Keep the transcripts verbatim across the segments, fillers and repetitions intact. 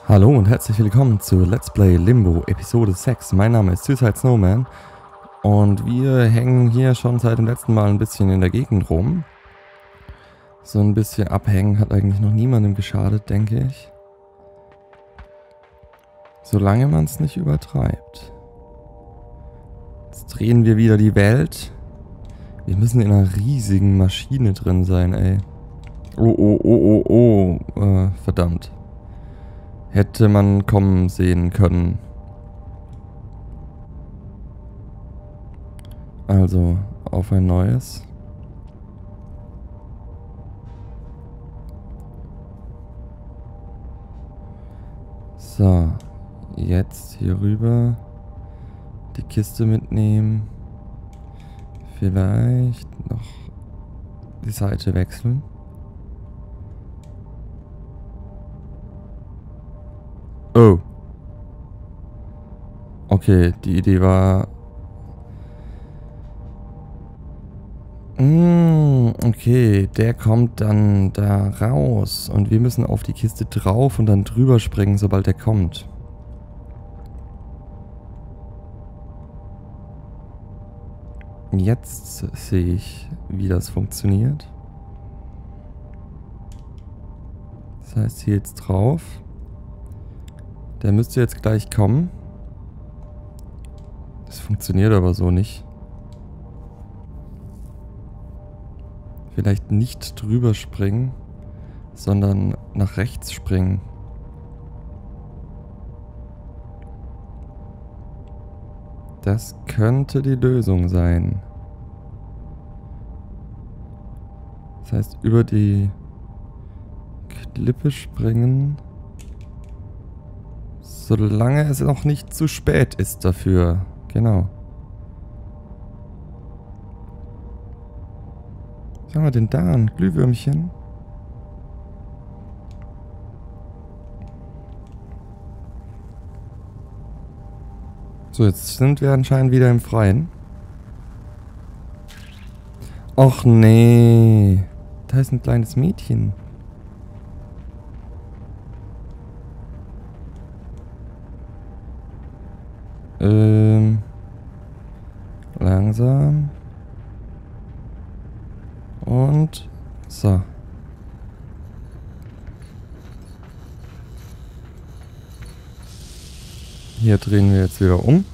Hallo und herzlich willkommen zu Let's Play Limbo Episode sechs. Mein Name ist Suicide Snowman und wir hängen hier schon seit dem letzten Mal ein bisschen in der Gegend rum. So ein bisschen abhängen hat eigentlich noch niemandem geschadet, denke ich. Solange man es nicht übertreibt. Jetzt drehen wir wieder die Welt. Wir müssen in einer riesigen Maschine drin sein, ey. Oh, oh, oh, oh, oh. Äh, verdammt. Hätte man kommen sehen können. Also, auf ein neues. So, jetzt hier rüber. Die Kiste mitnehmen. Vielleicht noch die Seite wechseln. Oh. Okay, die Idee war... Mm, okay, der kommt dann da raus. Und wir müssen auf die Kiste drauf und dann drüber springen, sobald er kommt. Jetzt sehe ich, wie das funktioniert. Das heißt, hier jetzt drauf. Der müsste jetzt gleich kommen. Das funktioniert aber so nicht. Vielleicht nicht drüber springen, sondern nach rechts springen. Das könnte die Lösung sein. Das heißt, über die Klippe springen... Solange es noch nicht zu spät ist dafür. Genau. Was haben wir denn da? Ein Glühwürmchen? So, jetzt sind wir anscheinend wieder im Freien. Och nee. Da ist ein kleines Mädchen. Ähm, langsam. Und so. Hier drehen wir jetzt wieder um.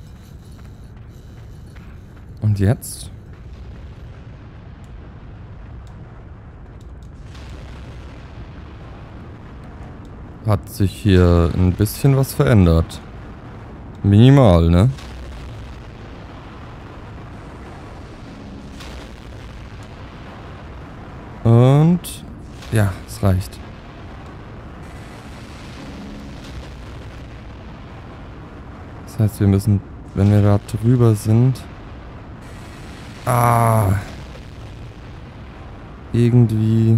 Und jetzt? Hat sich hier ein bisschen was verändert. Minimal, ne? Und ja, es reicht. Das heißt, wir müssen, wenn wir da drüber sind, ah, irgendwie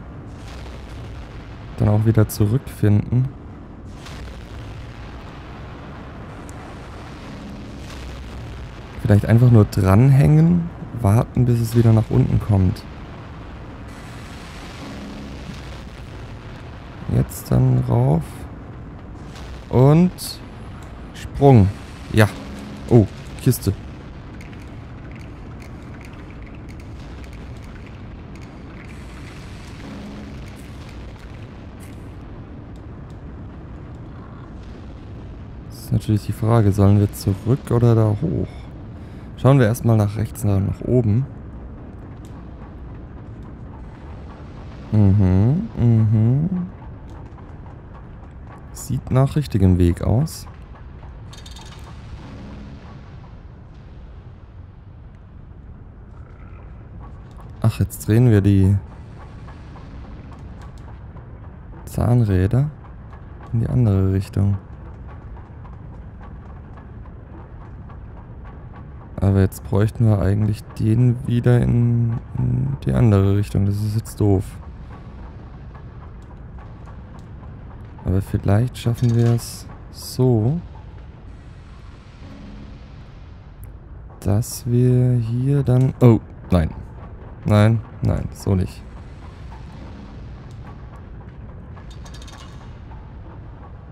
dann auch wieder zurückfinden. Vielleicht einfach nur dranhängen, warten, bis es wieder nach unten kommt. Jetzt dann rauf. Und Sprung. Ja. Oh, Kiste. Das ist natürlich die Frage, sollen wir zurück oder da hoch? Schauen wir erstmal nach rechts, nach oben. Mhm, mhm. Sieht nach richtigem Weg aus. Ach, jetzt drehen wir die Zahnräder in die andere Richtung. Aber jetzt bräuchten wir eigentlich den wieder in, in die andere Richtung. Das ist jetzt doof. Aber vielleicht schaffen wir es so, dass wir hier dann... Oh, nein. Nein, nein, so nicht.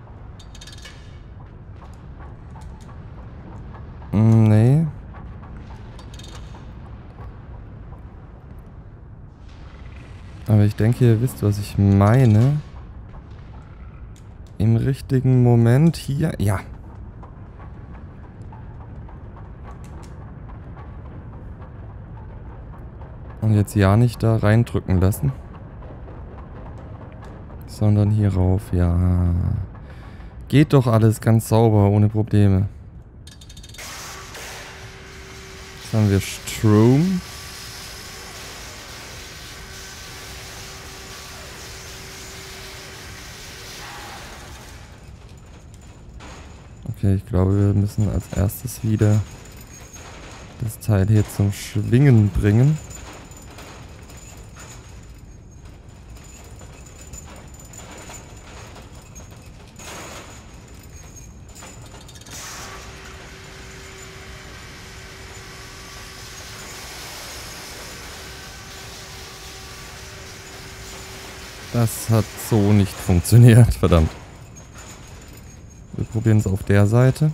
Aber ich denke, ihr wisst, was ich meine. Im richtigen Moment hier. Ja. Und jetzt ja nicht da reindrücken lassen. Sondern hier rauf. Ja. Geht doch alles ganz sauber, ohne Probleme. Jetzt haben wir Strom. Okay, ich glaube, wir müssen als erstes wieder das Teil hier zum Schwingen bringen. Das hat so nicht funktioniert, verdammt. Wir probieren es auf der Seite.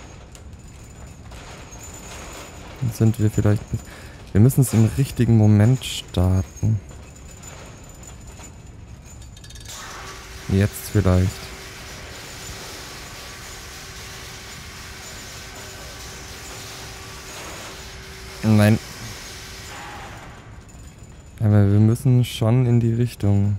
Dann sind wir vielleicht... Wir müssen es im richtigen Moment starten. Jetzt vielleicht. Nein. Aber wir müssen schon in die Richtung.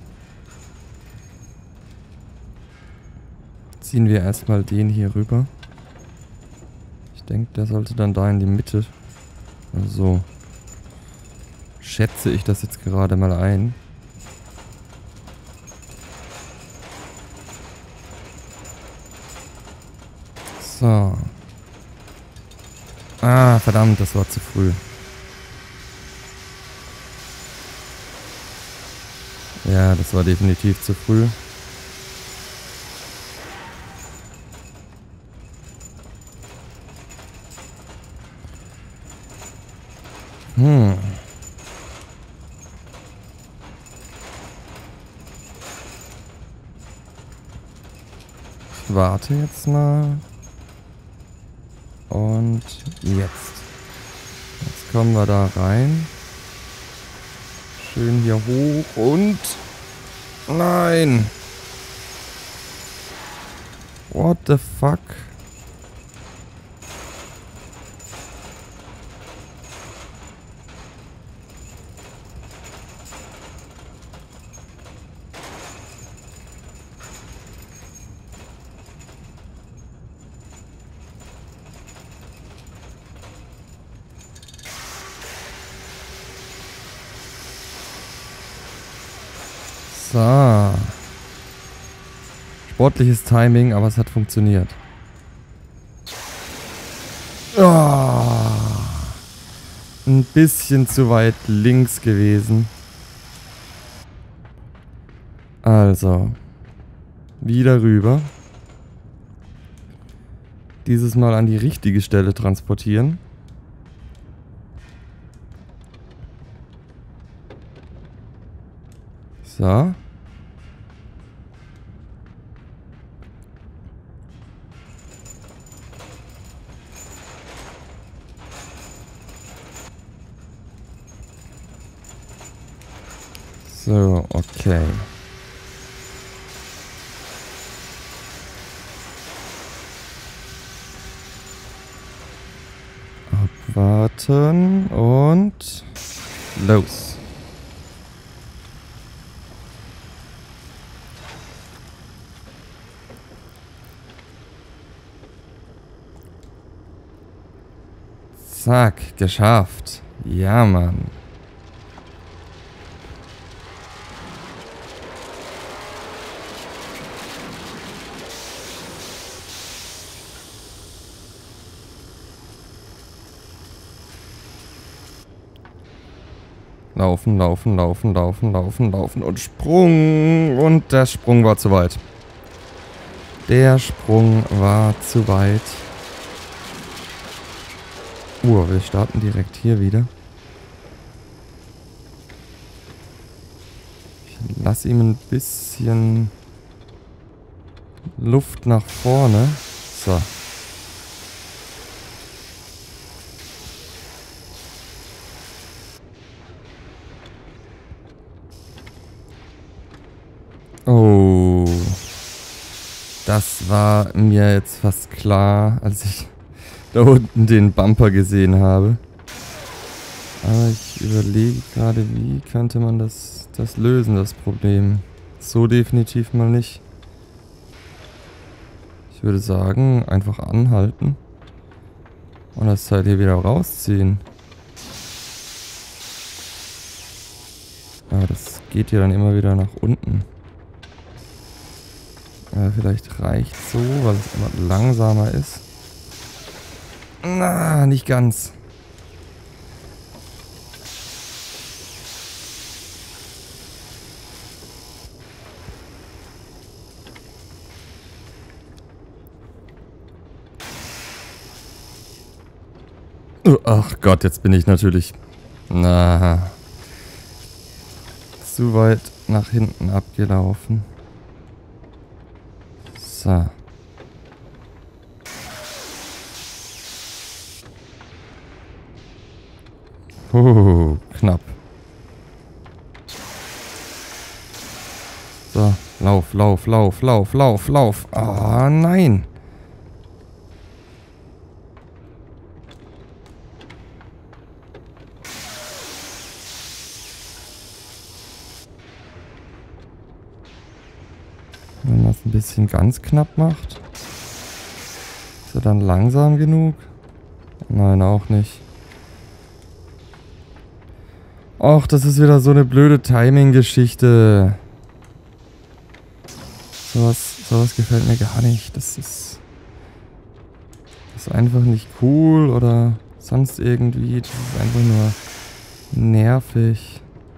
Ziehen wir erstmal den hier rüber. Ich denke, der sollte dann da in die Mitte. So. Schätze ich das jetzt gerade mal ein. So. Ah, verdammt, das war zu früh. Ja, das war definitiv zu früh. Hm. Ich warte jetzt mal. Und jetzt. Jetzt kommen wir da rein. Schön hier hoch und... Nein! What the fuck? So. Sportliches Timing, aber es hat funktioniert. Oh. Ein bisschen zu weit links gewesen. Also. Wieder rüber. Dieses Mal an die richtige Stelle transportieren. So. So, okay. Abwarten und los. Zack, geschafft. Ja, Mann. Laufen, laufen, laufen, laufen, laufen, laufen und Sprung. Und der Sprung war zu weit. Der Sprung war zu weit. Uh, wir starten direkt hier wieder. Ich lasse ihm ein bisschen Luft nach vorne. So. Oh. Das war mir jetzt fast klar, als ich da unten den Bumper gesehen habe. Aber ich überlege gerade, wie könnte man das, das lösen, das Problem. So definitiv mal nicht. Ich würde sagen, einfach anhalten. Und das Teil hier wieder rausziehen. Aber das geht hier dann immer wieder nach unten. Ja, vielleicht reicht so, weil es immer langsamer ist. Na, nicht ganz. Oh, ach Gott, jetzt bin ich natürlich... Na... zu weit nach hinten abgelaufen. So. Oh, knapp. So, lauf, lauf, lauf, lauf, lauf, lauf. Ah, nein. Wenn man es ein bisschen ganz knapp macht. Ist er dann langsam genug? Nein, auch nicht. Och, das ist wieder so eine blöde Timing-Geschichte. Sowas, sowas gefällt mir gar nicht. Das ist, das ist einfach nicht cool oder sonst irgendwie. Das ist einfach nur nervig.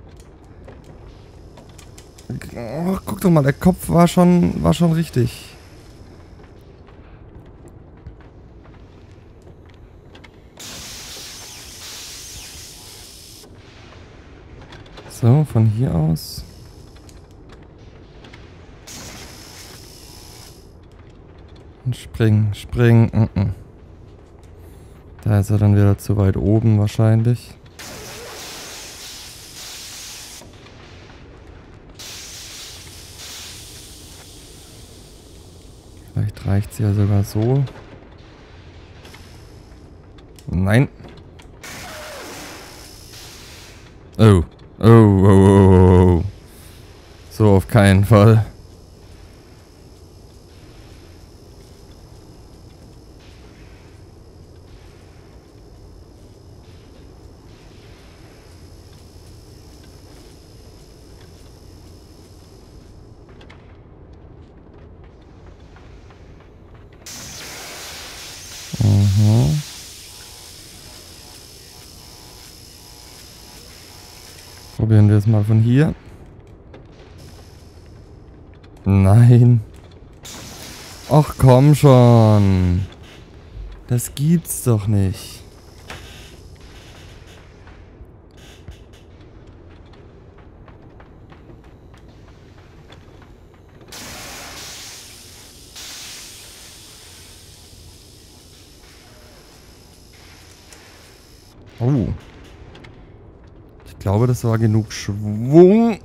Oh, guck doch mal, der Kopf war schon, war schon richtig. So, von hier aus. Und springen, springen. Mm -mm. Da ist er dann wieder zu weit oben wahrscheinlich. Vielleicht reicht es ja sogar so. Nein. Oh. Oh, oh, oh, oh. So auf keinen Fall. Mhm. Probieren wir es mal von hier. Nein. Ach komm schon. Das gibt's doch nicht. Oh. Ich glaube, das war genug Schwung.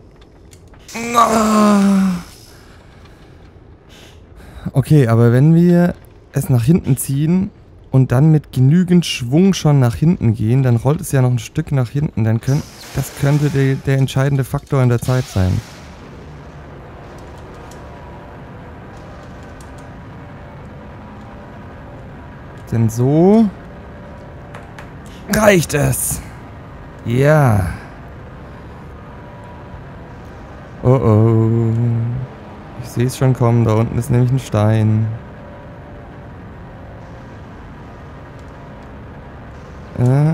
Okay, aber wenn wir es nach hinten ziehen und dann mit genügend Schwung schon nach hinten gehen, dann rollt es ja noch ein Stück nach hinten. Dann könnt, das könnte der, der entscheidende Faktor in der Zeit sein. Denn so reicht es. Ja. Oh oh. Ich sehe es schon kommen. Da unten ist nämlich ein Stein. Äh.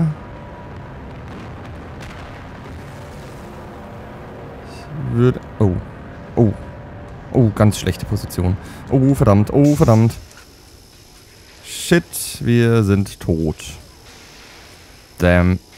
Ich würde... Oh. Oh. Oh, ganz schlechte Position. Oh, verdammt. Oh, verdammt. Shit, wir sind tot. Damn.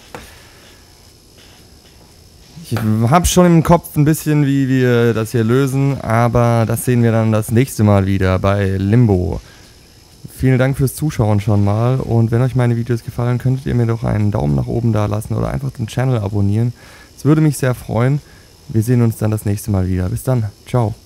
Ich habe schon im Kopf ein bisschen, wie wir das hier lösen, aber das sehen wir dann das nächste Mal wieder bei Limbo. Vielen Dank fürs Zuschauen schon mal und wenn euch meine Videos gefallen, könntet ihr mir doch einen Daumen nach oben da lassen oder einfach den Channel abonnieren. Es würde mich sehr freuen. Wir sehen uns dann das nächste Mal wieder. Bis dann. Ciao.